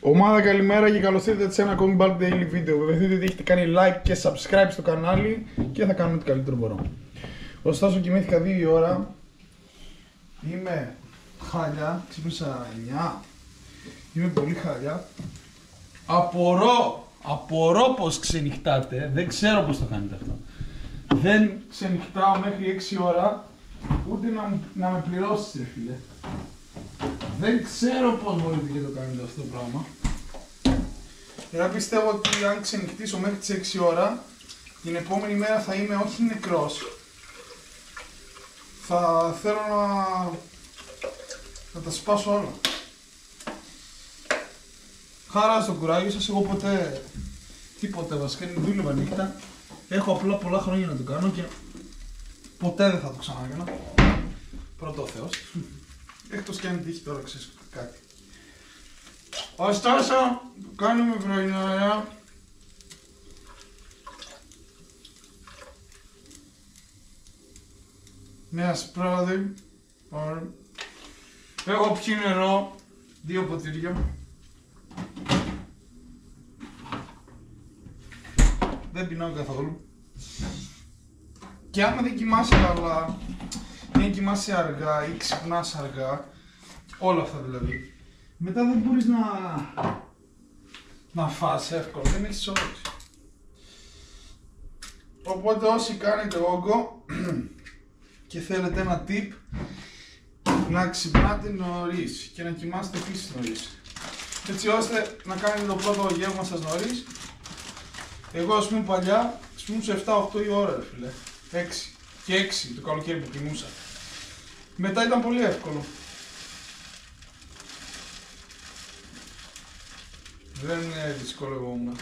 Ομάδα, καλημέρα και καλώς ήρθατε σε ένα ακόμη Bulk Daily βίντεο. Βεβαιωθείτε ότι έχετε κάνει like και subscribe στο κανάλι και θα κάνουμε ό,τι καλύτερο μπορώ. Ωστόσο, κοιμήθηκα 2 η ώρα. Είμαι χάλια, ξύπνησα 9. Είμαι πολύ χάλια. Απορώ πως ξενυχτάτε. Δεν ξέρω πως το κάνετε αυτό. Δεν ξενυχτάω μέχρι 6 ώρα, ούτε να με πληρώσετε, φίλε. Δεν ξέρω πώς μπορείτε και το κάνετε αυτό το πράγμα. Εγώ πιστεύω ότι αν ξενυχτήσω μέχρι τις 6 ώρα, την επόμενη μέρα θα είμαι όχι νεκρός. Θα θέλω να τα σπάσω όλα. Χαρά στο κουράγιο σας, εγώ ποτέ τίποτε βασικά, δούλευα νύχτα. Έχω απλά πολλά χρόνια να το κάνω και ποτέ δεν θα το ξανακάνω. Πρώτο ο Θεός. Εκτός και αν τύχει τώρα, ξέρεις κάτι. Ωστόσο, κάνουμε πρωινά. Με ασπράδι. Έχω πιει νερό, 2 ποτήρια. Δεν πεινάω καθόλου. Και άμα δεν κοιμάσαι καλά, δεν κοιμάσαι αργά ή ξυπνάς αργά, όλα αυτά δηλαδή, μετά δεν μπορείς να φας εύκολα, δεν έχεις όρεξη. Οπότε όσοι κάνετε όγκο και θέλετε ένα tip, να ξυπνάτε νωρίς και να κοιμάστε επίσης νωρίς, έτσι ώστε να κάνετε το πρώτο γεύμα σας νωρίς. Εγώ ας πούμε παλιά ξυπνούσα 7-8 η ώρα, ρε φίλε, 6 και 6 το καλοκαίρι που κοιμούσα. Μετά ήταν πολύ εύκολο. Δεν δυσκολευόμουν.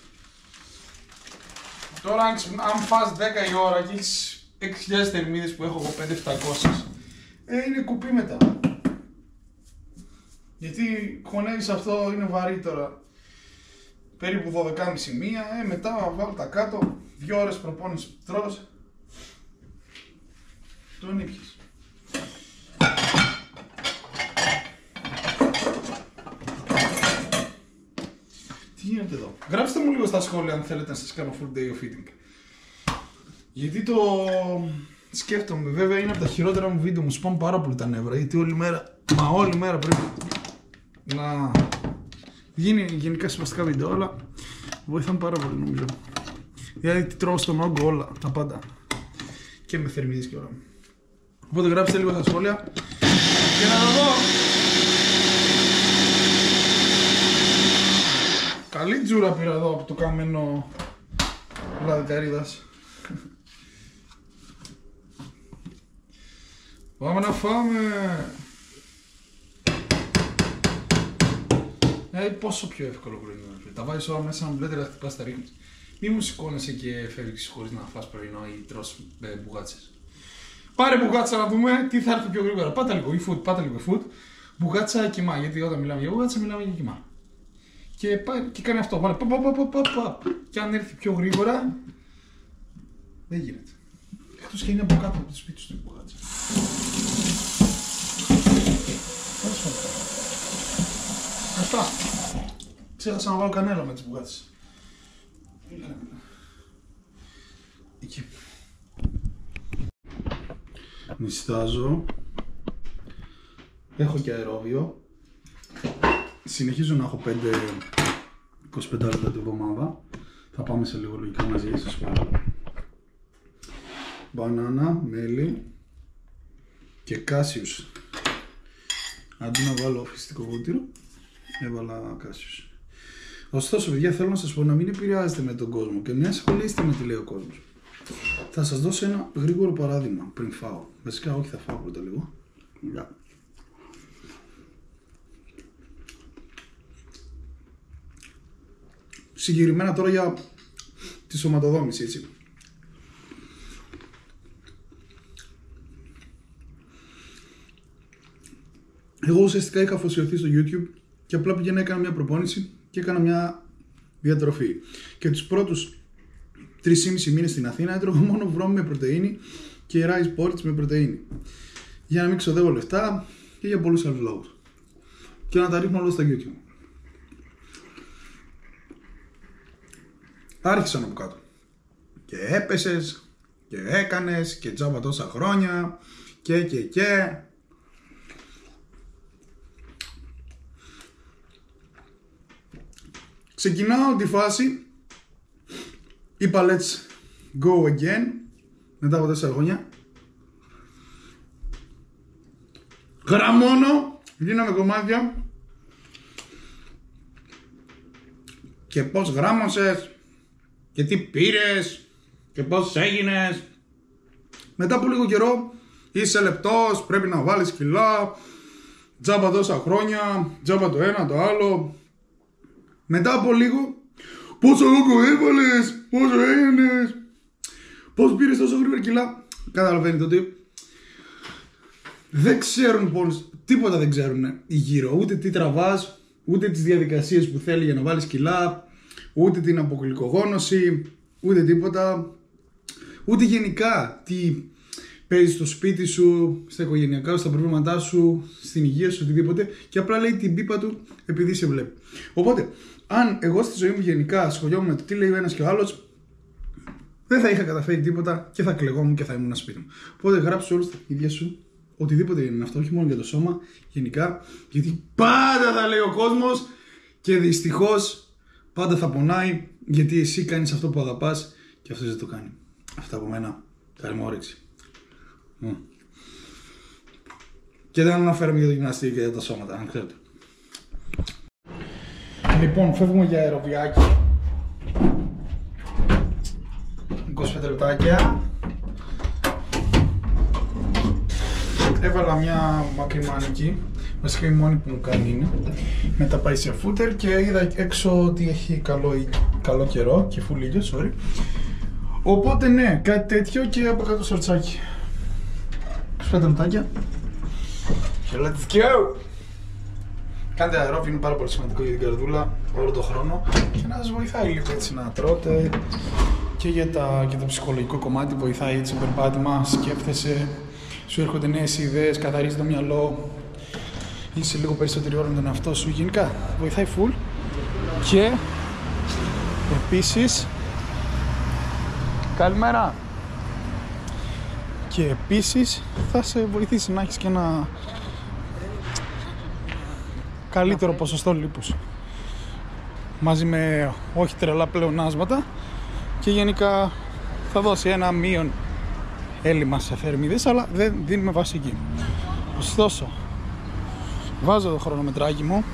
Τώρα αν φας 10 η ώρα και έχεις 6.000 θερμίδες που έχω εγώ 5.700, είναι κουπί μετά. Γιατί χωνεύεις αυτό, είναι βαρύ τώρα. Περίπου 12.30-1, μετά βάλω τα κάτω, 2 ώρες προπόνηση που τρως. Τον ήπιες. Τι γίνεται εδώ? Γράψτε μου λίγο στα σχόλια αν θέλετε να σας κάνω full day of eating. Γιατί το σκέφτομαι, βέβαια είναι από τα χειρότερα μου βίντεο, μου σπάνε πάρα πολύ τα νεύρα. Γιατί όλη μέρα πρέπει να γίνει γενικά συμβαστικά βίντεο, αλλά βοηθάνε πάρα πολύ νομίζω. Δηλαδή τι τρώω στον όγκο όλα, τα πάντα. Και με θερμίδες και όλα. Οπότε γράψτε λίγο στα σχόλια και να το δω. Καλή τζούρα πήρα εδώ από το καμένο λαδικαρίδας. Πάμε να φάμε. Πόσο πιο εύκολο πρωινό. Τα βάζεις όλα μέσα, να μπλέτε, να χτυπάς, τα ρίχνεις. Μη μου σηκώνεσαι και φεύγεις χωρίς να φας πρωινό ή τρως μπουγάτσες. Πάρε μπουγάτσα να δούμε τι θα έρθει πιο γρήγορα. Πάτα λίγο e-food, πάτα λίγο food. Μπουγάτσα κοιμά, γιατί όταν μιλάμε για μπουγάτσα μιλάμε για κοιμά. Και πάει και κάνει αυτό, βάλε παπ. Και αν έρθει πιο γρήγορα, δεν γίνεται. Εκτός και είναι από κάτω από το σπίτι σου η μπουγάτσα. Αυτά. Ξέχασα να βάλω κανέλα με τις μπουγάτσες. Εκεί. Νηστάζω. Έχω και αερόβιο. Συνεχίζω να έχω 25 λεπτά την εβδομάδα. Θα πάμε σε λίγο λογικά μαζί στη σχολή. Μπανάνα, μέλι και κάσιους. Αντί να βάλω φυστικό βούτυρο, έβαλα κάσιους. Ωστόσο, παιδιά, θέλω να σας πω να μην επηρεάζετε με τον κόσμο και μην ασχολείστε με τι λέει ο κόσμος. Θα σας δώσω ένα γρήγορο παράδειγμα πριν φάω. Βασικά, όχι, θα φάω πρώτα λίγο. Συγκεκριμένα τώρα για τη σωματοδόμηση, έτσι. Εγώ ουσιαστικά είχα αφοσιωθεί στο YouTube και απλά πήγαινα, έκανα μια προπόνηση και έκανα μια διατροφή. Και τους πρώτους 3,5 μήνες στην Αθήνα έτρωγα μόνο βρώμη με πρωτεΐνη και rice porridge με πρωτεΐνη. Για να μην ξοδεύω λεφτά και για πολλούς άλλους λόγους. Και να τα ρίχνω όλα στα YouTube. άρχισαν από κάτω. Και έπεσες και έκανες και τζάμπα τόσα χρόνια και. Ξεκινάω τη φάση, είπα let's go again, μετά από 4 χρόνια. Γραμμώνω, γίναμε κομμάτια. Και πώς γράμμωσες και τι πήρες και πώς έγινες. Μετά από λίγο καιρό είσαι λεπτός, πρέπει να βάλεις κιλά, τζάμπα τόσα χρόνια, τζάμπα το ένα το άλλο. Μετά από λίγο, πόσο λόγο έβαλες, πόσο έγινες, πώς πήρες τόσο γρήγορα κιλά. Καταλαβαίνετε ότι δεν ξέρουν πώς, τίποτα δεν ξέρουν γύρω, ούτε τι τραβάς, ούτε τις διαδικασίες που θέλει για να βάλεις κιλά, ούτε την απογλυκογόνωση, ούτε τίποτα, ούτε γενικά τι παίζεις στο σπίτι σου, στα οικογενειακά σου, στα προβλήματά σου, στην υγεία σου, οτιδήποτε, και απλά λέει την πίπα του επειδή σε βλέπει. Οπότε, αν εγώ στη ζωή μου γενικά ασχολιόμουν με το τι λέει ο ένας και ο άλλος, δεν θα είχα καταφέρει τίποτα και θα κλεγόμουν και θα ήμουν σπίτι μου. Οπότε γράψου όλους τα ίδια σου, οτιδήποτε είναι αυτό, όχι μόνο για το σώμα, γενικά, γιατί πάντα θα λέει ο κόσμος και δυστυχώς πάντα θα πονάει, γιατί εσύ κάνεις αυτό που αγαπάς και αυτός δεν το κάνει. Αυτά από μένα. Καλή μου όρεξη. Και δεν αναφέρομαι για το γυμναστήριο και για τα σώματα, αν ξέρετε. Λοιπόν, φεύγουμε για αεροβιάκι. 25 λεπτάκια. Έβαλα μια μακριμάνικη. Βασικά η μόνη που μου κάνει είναι. Μετά πάει σε φούτερ και είδα έξω ότι έχει καλό καιρό και full ήλιο, sorry. Οπότε ναι, κάτι τέτοιο και από κάτω σορτσάκι. 25 λεπτάκια. Και let's go! Κάντε αερόβιο, είναι πάρα πολύ σημαντικό για την καρδούλα όλο τον χρόνο και να σας βοηθάει λίγο έτσι να τρώτε και για το ψυχολογικό κομμάτι βοηθάει έτσι περπάτημα, σκέφτεσαι, σου έρχονται νέες ιδέες, καθαρίζει το μυαλό, είσαι λίγο περισσότερη ώρα με τον εαυτό σου, γενικά βοηθάει full και επίσης καλημέρα και επίσης θα σε βοηθήσει να έχεις και ένα καλύτερο ποσοστό λίπους μαζί με όχι τρελά πλεονάσματα και γενικά θα δώσει ένα μείον έλλειμμα σε θερμίδες, αλλά δεν δίνουμε βασική. Ωστόσο, βάζω το χρονομετράκι μου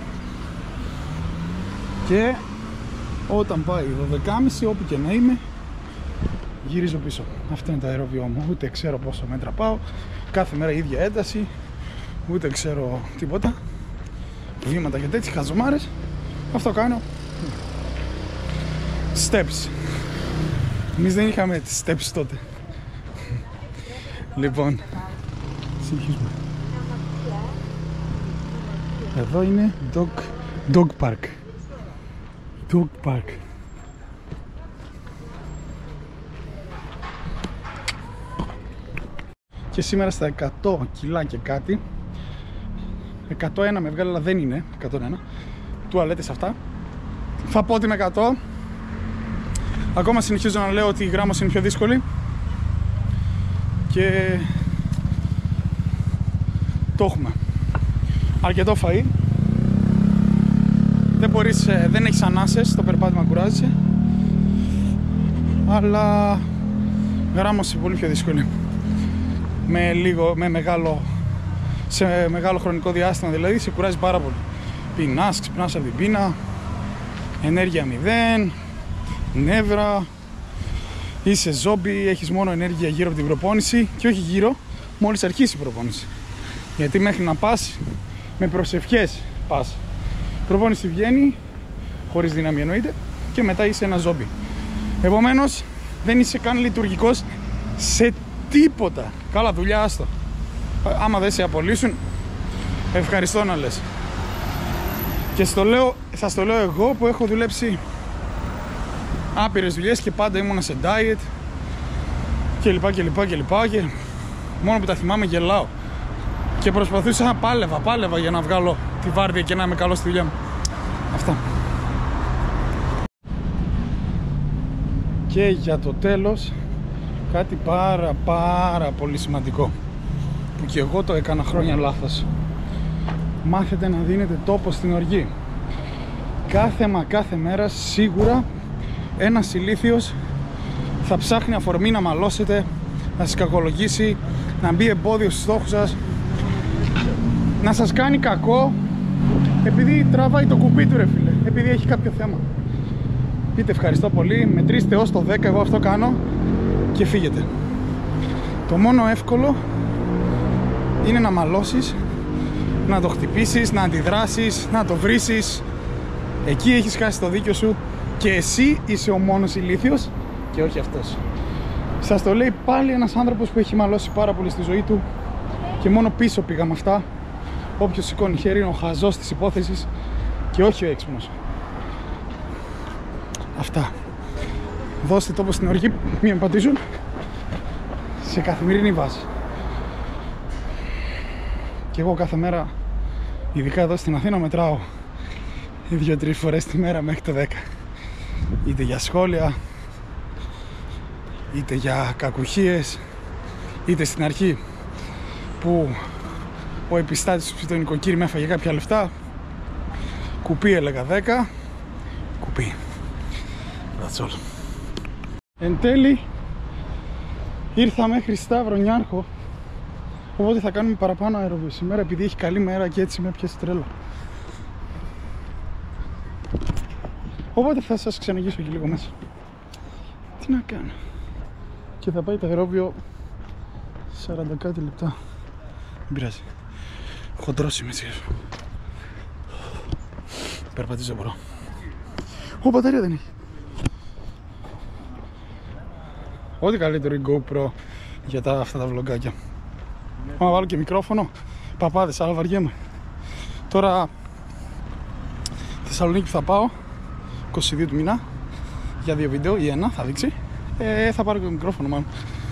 και όταν πάει 12.30 όπου και να είμαι γυρίζω πίσω. Αυτό είναι το αερόβιό μου, ούτε ξέρω πόσο μέτρα πάω, κάθε μέρα η ίδια ένταση, ούτε ξέρω τίποτα, βήματα και τέτοιες χαζομάρες. Αυτό κάνω steps. Εμείς δεν είχαμε τις steps τότε. Λοιπόν, συνεχίζουμε. Εδώ είναι dog park. Dog park. Και σήμερα στα 100 κιλά και κάτι, 101 με βγάλε, αλλά δεν είναι 101 τουαλέτες αυτά. Θα πω ότι με 100. Ακόμα συνεχίζω να λέω ότι η γράμμωση είναι πιο δύσκολη και το έχουμε. Αρκετό φαΐ. Δεν έχεις ανάσες, το περπάτημα κουράζεσαι, αλλά γράμμωση πολύ πιο δύσκολη. Σε μεγάλο χρονικό διάστημα δηλαδή σε κουράζει πάρα πολύ. Πεινάς, ξυπνάς από την πείνα, ενέργεια 0, νεύρα, είσαι ζόμπι, έχεις μόνο ενέργεια γύρω από την προπόνηση και όχι γύρω μόλις αρχίσει η προπόνηση. Γιατί μέχρι να πας με προσευχές πας. Η προπόνηση βγαίνει, χωρίς δύναμη εννοείται, και μετά είσαι ένα ζόμπι. Επομένως δεν είσαι καν λειτουργικός σε τίποτα. Καλά δουλειά, άστο. Άμα δεν σε απολύσουν, ευχαριστώ να λες. Και θα στο λέω εγώ που έχω δουλέψει άπειρες δουλειές και πάντα ήμουνα σε diet και μόνο που τα θυμάμαι γελάω. Και προσπαθούσα, πάλευα για να βγάλω τη βάρδια και να είμαι καλό στη δουλειά μου. Αυτά. Και για το τέλος, κάτι πάρα πολύ σημαντικό, που και εγώ το έκανα χρόνια λάθος. Μάθετε να δίνετε τόπο στην οργή. Κάθε μέρα σίγουρα ένας ηλίθιος θα ψάχνει αφορμή να μαλώσετε, να σας κακολογήσει, να μπει εμπόδιο στους στόχους σας, να σας κάνει κακό, επειδή τραβάει το κουμπί του, ρε φίλε, επειδή έχει κάποιο θέμα. Πείτε ευχαριστώ πολύ, μετρήστε ως το 10, εγώ αυτό κάνω, και φύγετε. Το μόνο εύκολο είναι να μαλώσεις, να το χτυπήσεις, να αντιδράσεις, να το βρίσεις. Εκεί έχεις χάσει το δίκιο σου και εσύ είσαι ο μόνος ηλίθιος και όχι αυτός. Σας το λέει πάλι ένας άνθρωπος που έχει μαλώσει πάρα πολύ στη ζωή του και μόνο πίσω πήγα με αυτά. Όποιος σηκώνει χέρι είναι ο χαζός της υπόθεσης και όχι ο έξυπνος. Αυτά. Δώστε τόπο στην οργή, μην με πατήσουν, σε καθημερινή βάση. Και εγώ κάθε μέρα, ειδικά εδώ στην Αθήνα, μετράω 2-3 φορές τη μέρα μέχρι το 10. Είτε για σχόλια, είτε για κακουχίες, είτε στην αρχή που ο επιστάτης του νοικοκύρη με έφαγε κάποια λεφτά, κουπί έλεγα 10, κουπί. That's all. Εν τέλει ήρθα μέχρι Σταύρο Νιάρχο, οπότε θα κάνουμε παραπάνω αεροβιο σήμερα, επειδή έχει καλή μέρα και έτσι με έπιασε τρέλα. Οπότε θα σας ξαναγήσω και λίγο μέσα. Τι να κάνω. Και θα πάει το αερόβιο 40 κάτι λεπτά. Δεν πειράζει. Χοντρός είμαι έτσι. Περπατήσω μπορώ. Ω, μπαταρία δεν έχει. Ό,τι καλύτερο η GoPro για αυτά τα βλογκάκια. Άμα βάλω και μικρόφωνο, παπάδες, αλλά βαριέμαι. Τώρα Θεσσαλονίκη θα πάω 22 του μήνα για 2 βίντεο ή 1 θα δείξει. Θα πάρω και το μικρόφωνο μάλλον,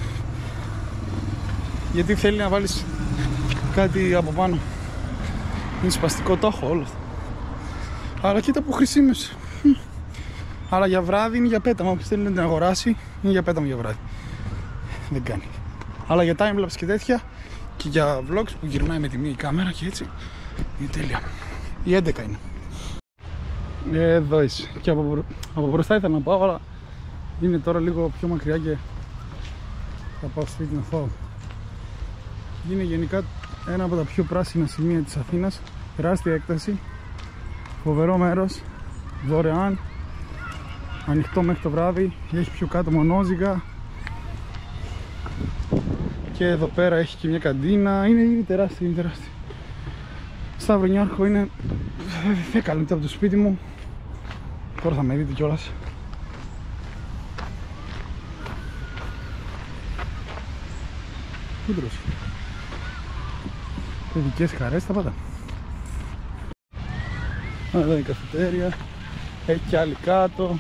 γιατί θέλει να βάλεις κάτι από πάνω. Είναι σπαστικό, το έχω όλο αυτό. Αλλά κοίτα που χρησιμεύσε. Αλλά για βράδυ είναι για πέταμα. Όποιος θέλει να την αγοράσει είναι για πέταμα για βράδυ. Δεν κάνει. Αλλά για timelapse και τέτοια και για vlogs που γυρνάει με τη μία κάμερα και έτσι είναι τέλεια. Η 11 είναι. Εδώ είσαι. Και από μπροστά ήθελα να πάω, αλλά είναι τώρα λίγο πιο μακριά και θα πάω σπίτι να φάω. Είναι γενικά ένα από τα πιο πράσινα σημεία της Αθήνας. Τεράστια έκταση, φοβερό μέρος, δωρεάν, ανοιχτό μέχρι το βράδυ. Έχει πιο κάτω μονόζυγα και εδώ πέρα έχει και μια καντίνα. Είναι τεράστιο, είναι τεράστιο. Σταύρο Νιάρχο είναι 10 λεπτά από το σπίτι μου. Τώρα θα με δείτε κιόλας. Κούντρος. Παιδικές χαρές τα πάντα. Εδώ είναι η καφετέρια. Έχει κι άλλη κάτω.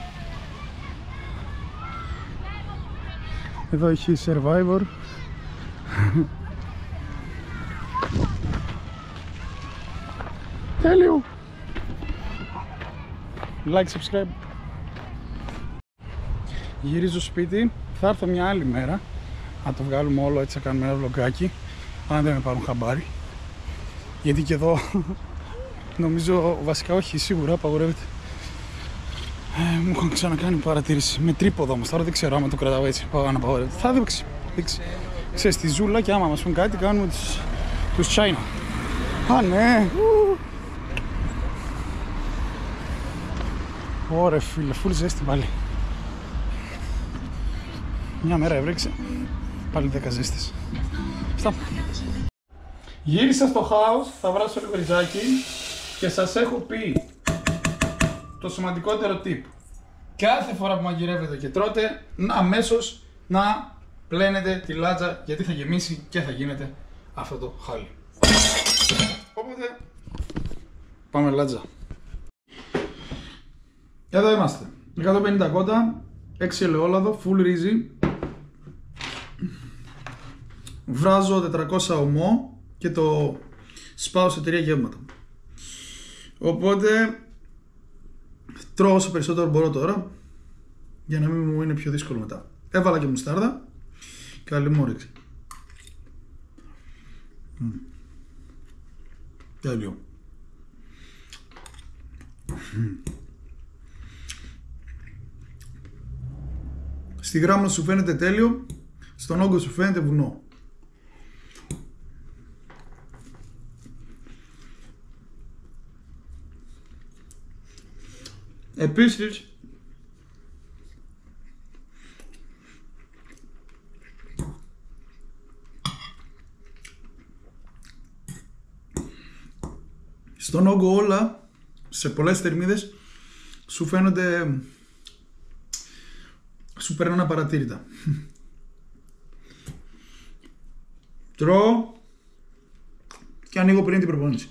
Εδώ έχει Survivor. Τέλειο. Like, subscribe. Γυρίζω σπίτι. Θα έρθω μια άλλη μέρα να το βγάλουμε όλο, έτσι θα κάνουμε ένα vlogάκι, αν δεν με πάρουν χαμπάρι, γιατί και εδώ νομίζω, βασικά όχι, σίγουρα απαγορεύεται. Μου είχαν ξανακάνει παρατήρηση με τρίποδο όμως, τώρα δεν ξέρω άμα το κρατάω έτσι, πάω να απαγορεύεται. Θα δείξει. Ξέρεις, τη ζούλα, και άμα μας πούν κάτι κάνουμε τους China. Α, ναι. Ωραία φίλε, φουλ ζέστη πάλι. Μια μέρα έβρεξε, πάλι 10 ζέστες. Αυτά. Γύρισα στο house, θα βράσω λίγο ριζάκι και σας έχω πει το σημαντικότερο tip. Κάθε φορά που μαγειρεύετε και τρώτε, αμέσως να πλένετε τη λάτζα, γιατί θα γεμίσει και θα γίνεται αυτό το χάλι. Οπότε πάμε λάτζα. Εδώ είμαστε. 150 κότα, 6 ελαιόλαδο, full ρύζι. Βράζω 400 ομό και το σπάω σε 3 γεύματα. Οπότε τρώω όσο περισσότερο μπορώ τώρα. για να μην μου είναι πιο δύσκολο μετά. Έβαλα και μουστάρδα. Καλή μου όρεξη. Τέλειο. Στη γράμμα σου φαίνεται τέλειο, στον όγκο σου φαίνεται βουνό. Επίσης, στον όγκο όλα, σε πολλές θερμίδες, σου φαίνονται, σου περνάνε απαρατήρητα. Τρώω και ανοίγω πριν την προπόνηση.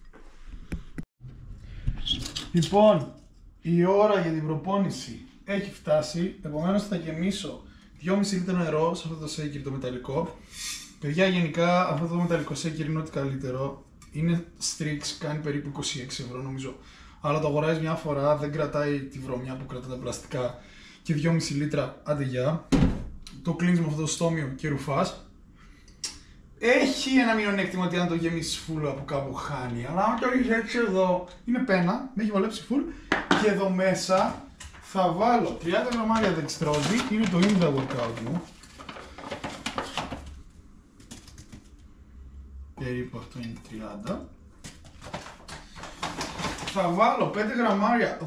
Λοιπόν, η ώρα για την προπόνηση έχει φτάσει, επομένως θα γεμίσω 2,5 λίτρα νερό σε αυτό το σέικερ το μεταλλικό. Παιδιά, γενικά αυτό το μεταλλικό σέικερ είναι ό,τι καλύτερο. Είναι Strix, κάνει περίπου 26 ευρώ νομίζω. Αλλά το αγοράζεις μια φορά, δεν κρατάει τη βρωμιά που κρατά τα πλαστικά και 2,5 λίτρα άντε γεια. Το κλείνεις με αυτό το στόμιο και ρουφάς. Έχει ένα μειονέκτημα ότι αν το γεμίσεις full από κάπου χάνει. Αλλά αν το έχεις έτσι εδώ, είναι πένα, με έχει βολέψει full. Και εδώ μέσα θα βάλω 30 γραμμάρια δεξιτρόζι, είναι το Indra workout μου. Περίπου αυτό είναι 30. Θα βάλω 5 γραμμάρια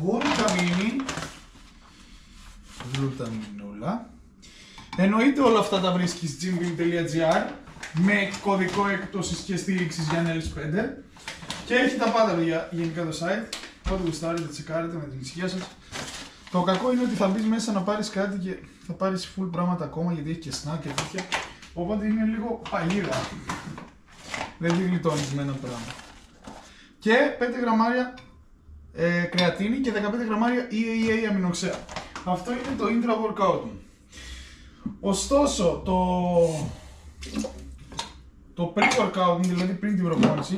γλουταμινούλα. Εννοείται όλα αυτά τα βρίσκεις gymbeam.gr με κωδικό έκπτωσης και στήριξης για NLS5 και έχει τα πάντα παιδιά γενικά το site. Ό,τι γουστάρετε, τσεκάρετε με την ησυχία σας. Το κακό είναι ότι θα μπεις μέσα να πάρεις κάτι και θα πάρεις full πράγματα ακόμα γιατί έχει και snack και τέτοια. Οπότε είναι λίγο παγίδα. Δεν τη γλιτώνεις με ένα πράγμα. Και 5 γραμμάρια κρεατίνη και 15 γραμμάρια EAA αμινοξέα. Αυτό είναι το Indra workout μου. Ωστόσο, το pre-workout μου, δηλαδή πριν την προπόνηση,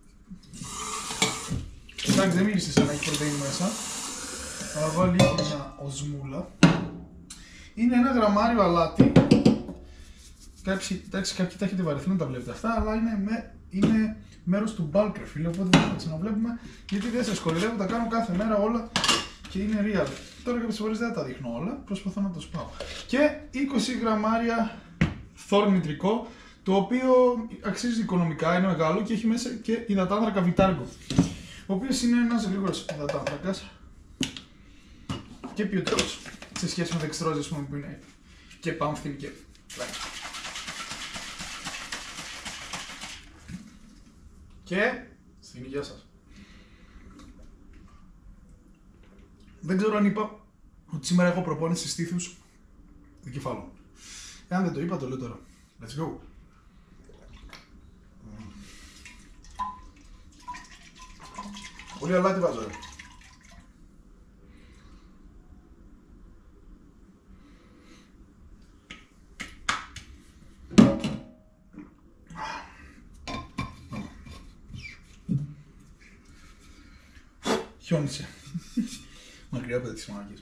εντάξει δεν μίλησε σαν να έχει πρωτεΐνη μέσα, θα βάλω λίγο μια οσμούλα. Είναι 1 γραμμάριο αλάτι. Εντάξει, κάποιοι τα έχετε βαρεθεί να τα βλέπετε αυτά, αλλά είναι μέρος του bulk ρε φίλε, οπότε δεν θα ξαναβλέπουμε γιατί δεν σας κορυδεύω, τα κάνω κάθε μέρα όλα και είναι real. Τώρα κάποιες φορές δεν τα δείχνω όλα, προσπαθώ να το σπάω. Και 20 γραμμάρια θόρ μητρικό, το οποίο αξίζει οικονομικά, είναι μεγάλο και έχει μέσα και υδατάνθρακα Vitargo, ο οποίος είναι ένας γρήγορος υδατάνθρακας και ποιοτικός σε σχέση με δεξιτρόζι, ας πούμε, που είναι και πάμφθιν και και στην υγεία σας. Δεν ξέρω αν είπα ότι σήμερα έχω προπόνηση στήθους δικεφάλου. Εάν δεν το είπα, το λέω τώρα. Let's go! Πολύ αλάτι βάζω, ρε. Χιόνισε. Μακριά από τις μάκες.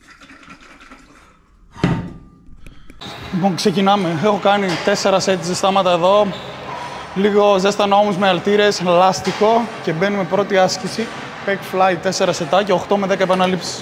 Λοιπόν, ξεκινάμε. Έχω κάνει 4 σετ ζεστάματα εδώ. Λίγο ζέστανα όμως με αλτήρες, λάστιχο και μπαίνουμε πρώτη άσκηση. Pec fly 4 σετάκια, 8 με 10 επαναλήψεις.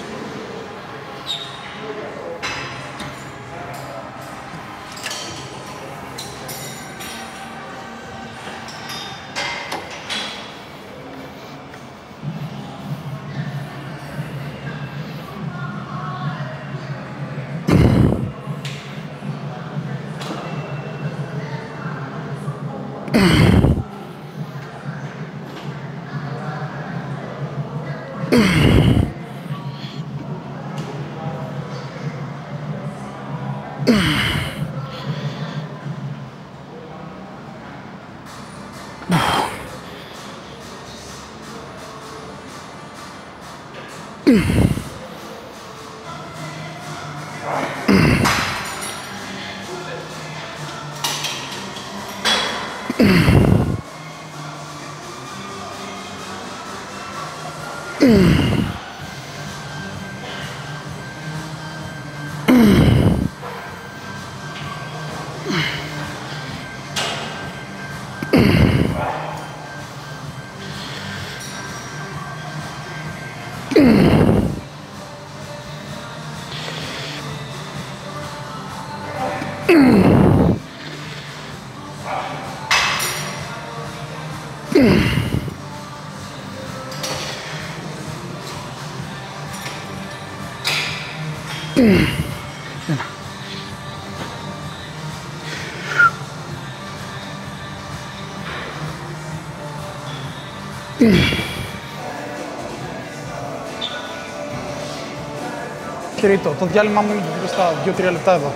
Τρίτο, το διάλειμμα μου είναι γύρω στα 2-3 λεπτά εδώ.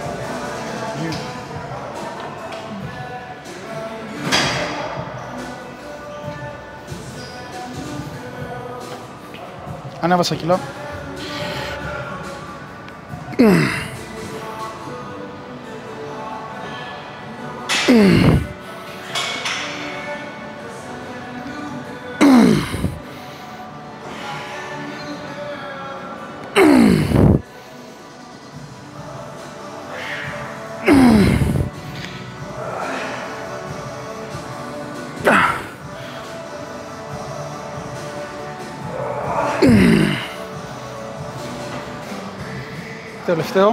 Ανέβασα κιλά. Τελευταίο.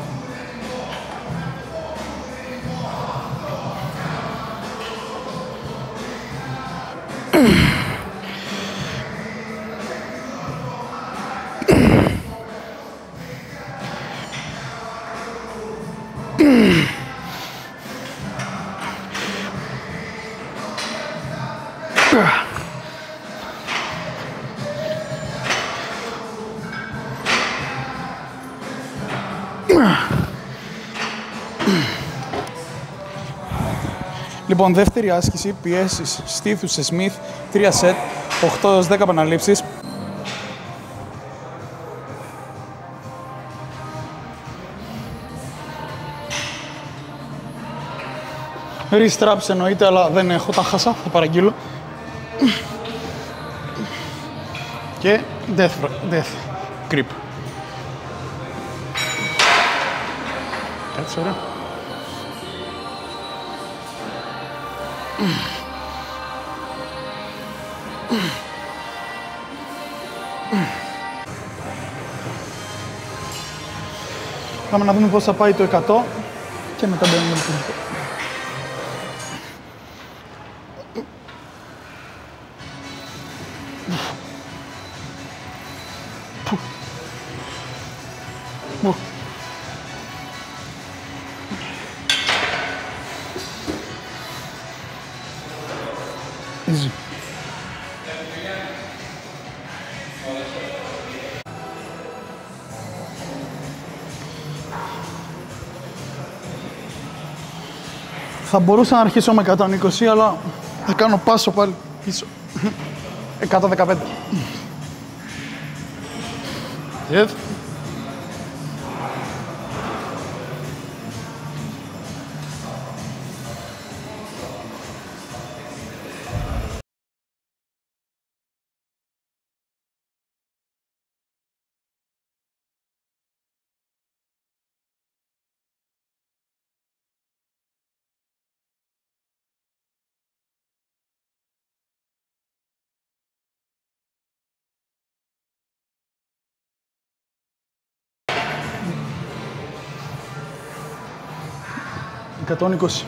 Λοιπόν, δεύτερη άσκηση, πιέσεις στήθους σε Smith, 3 σετ, 8 έως 10 επαναλήψεις. Wrist straps εννοείται, αλλά δεν έχω, τα χάσα, θα παραγγείλω. Και death grip. Κάτσε, ωραία. Πάμε να δούμε πώς θα πάει το 100 και μετά μπαίνουμε το 100. Easy. Θα μπορούσα να αρχίσω με 120, αλλά θα κάνω πάσο πάλι πίσω. 115. Yes. Εκατόν 20.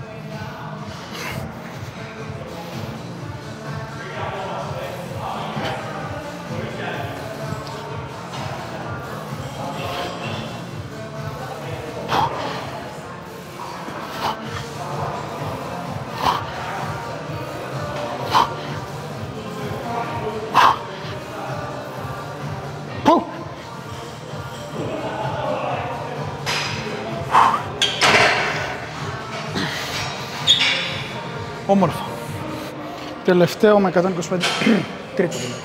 Όμορφα. Τελευταίο με 125. Τρίτο δηλαδή.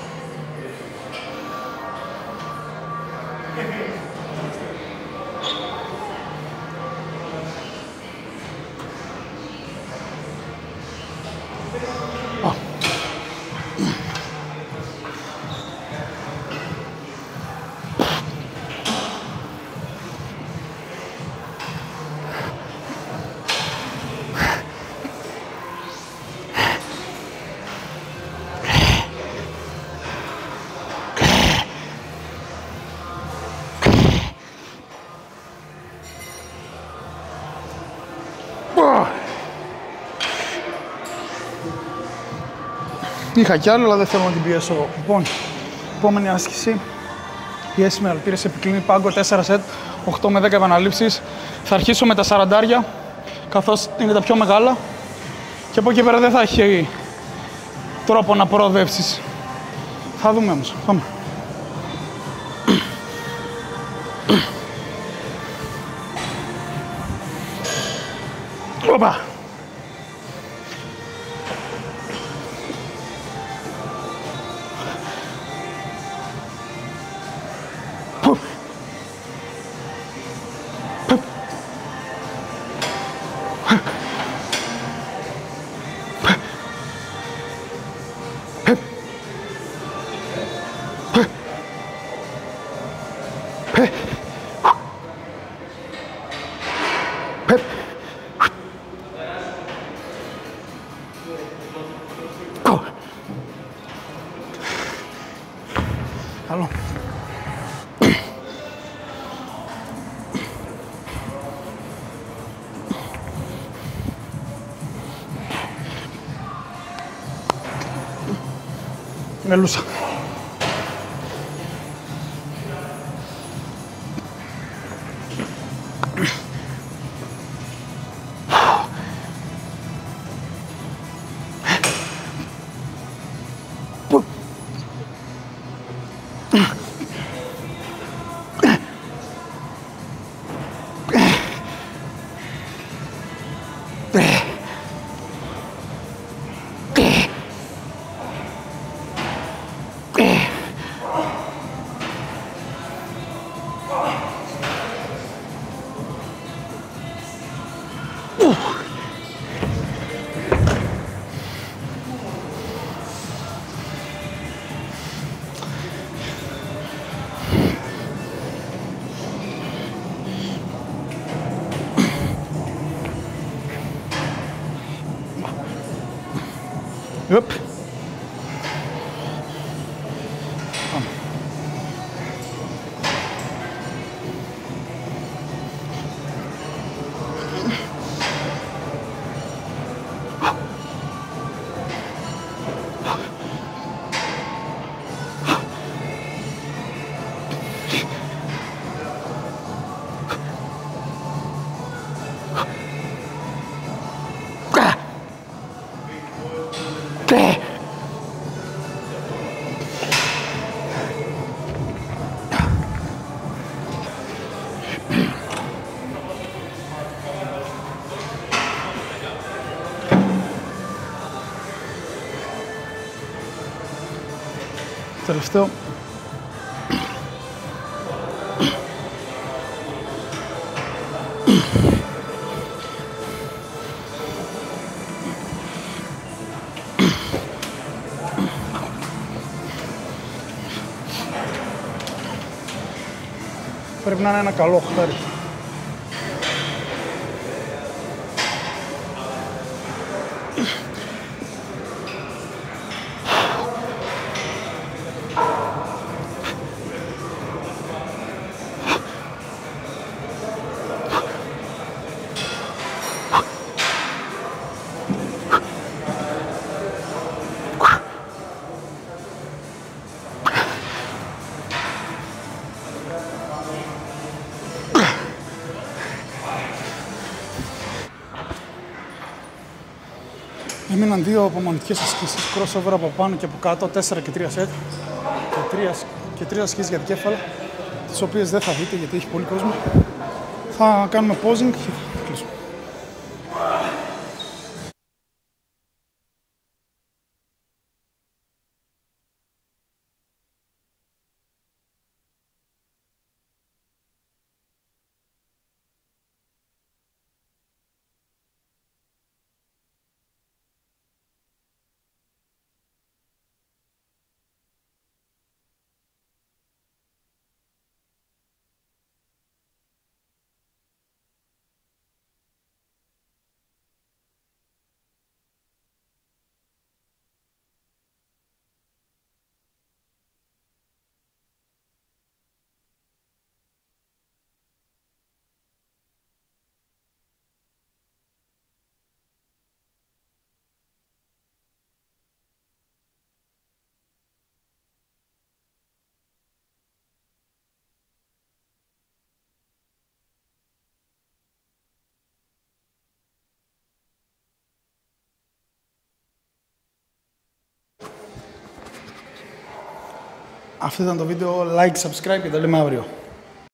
Είχα κι άλλο, αλλά δεν θέλω να την πιέσω. Λοιπόν, επόμενη άσκηση. Πιέσει με αλπήρες επικλίνη πάγκο 4 σετ, 8 με 10 επαναλήψεις. Θα αρχίσω με τα 40, καθώς είναι τα πιο μεγάλα. Και από εκεί πέρα δεν θα έχει τρόπο να προοδεύσεις. Θα δούμε όμως. Πάμε. Οπα. Καλό. Μελούσα. Yep. Τελευταίο. Πρέπει να είναι ένα καλό οχτάρι. Έμειναν δύο απομονωτικές ασκήσεις, crossover από πάνω και από κάτω, 4 και 3 σετ και 3 ασκήσεις για δικέφαλα, τις οποίες δεν θα δείτε γιατί έχει πολύ κόσμο. Θα κάνουμε posing και θα κλείσουμε. Αυτό ήταν το βίντεο. Like, subscribe και τα λέμε αύριο.